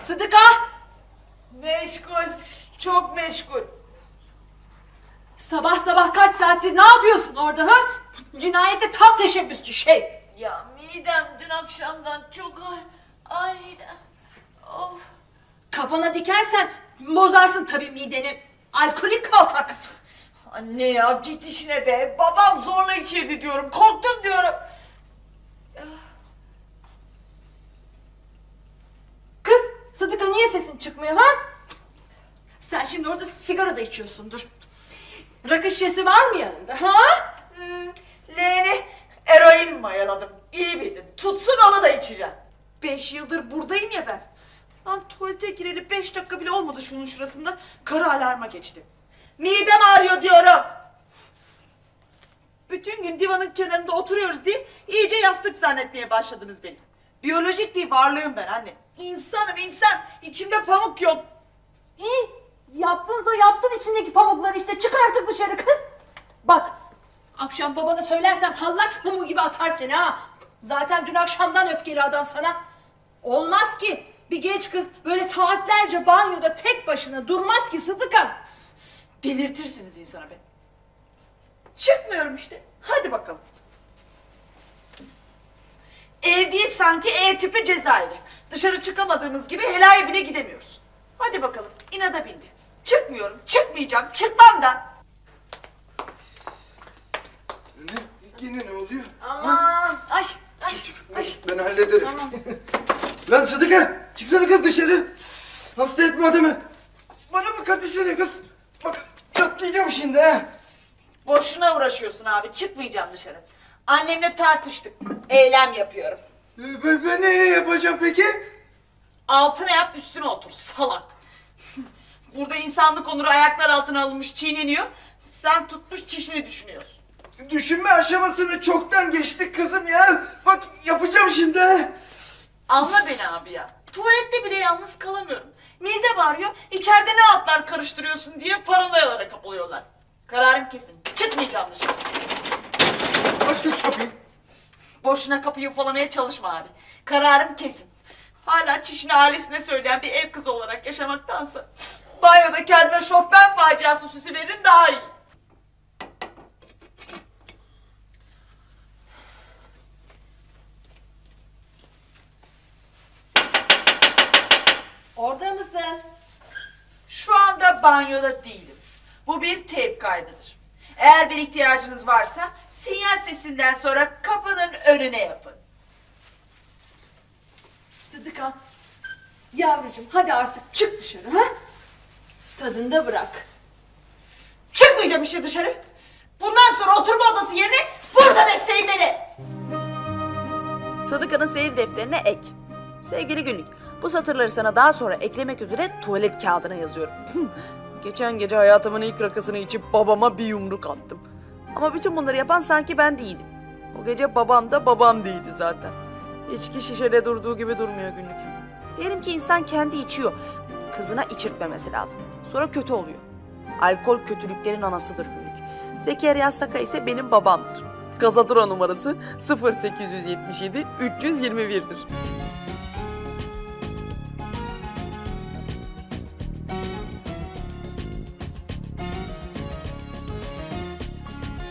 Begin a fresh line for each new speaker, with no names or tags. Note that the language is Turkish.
Sıdıka!
Meşgul, çok meşgul.
Sabah sabah kaç saattir ne yapıyorsun orada ha? Cinayette tam teşebbüsçü şey.
Ya midem dün akşamdan çok ağır. Ay midem. Of.
Kafana dikersen bozarsın tabii mideni. Alkolik kaltak.
Anne ya git işine be. Babam zorla içirdi diyorum. Korktum diyorum.
Kız Sıdıka niye sesin çıkmıyor ha? Sen şimdi orada sigara da içiyorsundur. Rakı şişesi var mı yanında ha?
Leğeni eroin mayaladım. İyi bildin. Tutsun onu da içeceğim. 5 yıldır buradayım ya ben. Lan tuvalete gireli 5 dakika bile olmadı şunun şurasında. Karı alarma geçti. Midem ağrıyor diyorum. Bütün gün divanın kenarında oturuyoruz diye iyice yastık zannetmeye başladınız beni. Biyolojik bir varlığım ben anne. İnsanım insan. İçimde pamuk yok.
İyi yaptınsa yaptın içindeki pamukları işte çık artık dışarı kız. Bak akşam babana söylersem hallaç pamuğu gibi atar seni ha. Zaten dün akşamdan öfkeli adam sana. Olmaz ki bir genç kız böyle saatlerce banyoda tek başına durmaz ki Sıdıka.
Delirtirsiniz insana be. Çıkmıyorum işte. Hadi bakalım. Ev değil sanki E tipi cezaevi. Dışarı çıkamadığımız gibi helaya bile gidemiyoruz. Hadi bakalım inada bindi. Çıkmıyorum, çıkmayacağım, çıkmam da.
Yine ne oluyor?
Aman ay.
Ben hallederim.
Tamam.
Lan Sıdıka çıksana kız dışarı. Hasta etme adamı. Bana bak hadi seni kız. Bak yatlayacağım şimdi ha.
Boşuna uğraşıyorsun abi, çıkmayacağım dışarı. Annemle tartıştık, eylem yapıyorum.
Ben ne yapacağım peki?
Altına yap, üstüne otur, salak. Burada insanlık onuru ayaklar altına alınmış, çiğneniyor. Sen tutmuş çişini düşünüyorsun.
Düşünme aşamasını çoktan geçtik kızım ya. Bak yapacağım şimdi ha.
Anla beni abi ya. Tuvalette bile yalnız kalamıyorum. Midem ağrıyor, içeride ne altlar karıştırıyorsun diye paranoyalara kapılıyorlar. Kararım kesin, çıkmayacağım dışarı.
Aç kız kapıyı.
Boşuna kapıyı ufalamaya çalışma abi. Kararım kesin. Hala çişini ailesine söyleyen bir ev kızı olarak yaşamaktansa banyoda kendime şofben faciası süsü veririm daha iyi.
Orada mısın?
Şu anda banyoda değilim. Bu bir teyp kaydıdır. Eğer bir ihtiyacınız varsa sinyal sesinden sonra kapının önüne yapın.
Sıdıka. Yavrucuğum hadi artık çık dışarı ha. Tadında bırak.
Çıkmayacağım işte dışarı. Bundan sonra oturma odası yerine burada besleyin beni. Sadıka'nın seyir defterine ek. Sevgili günlük, bu satırları sana daha sonra eklemek üzere tuvalet kağıdına yazıyorum. Geçen gece hayatımın ilk rakısını içip babama bir yumruk attım. Ama bütün bunları yapan sanki ben değildim. O gece babam da babam değildi zaten. İçki şişede durduğu gibi durmuyor günlük. Diyelim ki insan kendi içiyor. Kızına içirtmemesi lazım. Sonra kötü oluyor. Alkol kötülüklerin anasıdır günlük. Zekeriya Saka ise benim babamdır. Kazatura numarası 0877 321'dir.